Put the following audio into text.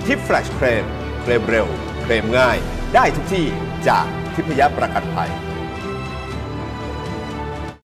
ทิปแฟลชเคลมเคลมเร็วเคลมง่ายได้ทุกที่จากทิพยประกันภัย